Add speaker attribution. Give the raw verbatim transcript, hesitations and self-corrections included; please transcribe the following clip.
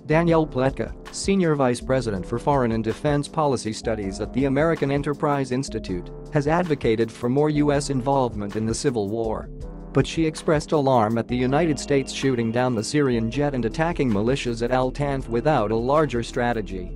Speaker 1: Danielle Pletka, Senior Vice President for Foreign and Defense Policy Studies at the American Enterprise Institute, has advocated for more U S involvement in the civil war. But she expressed alarm at the United States shooting down the Syrian jet and attacking militias at Al Tanf without a larger strategy.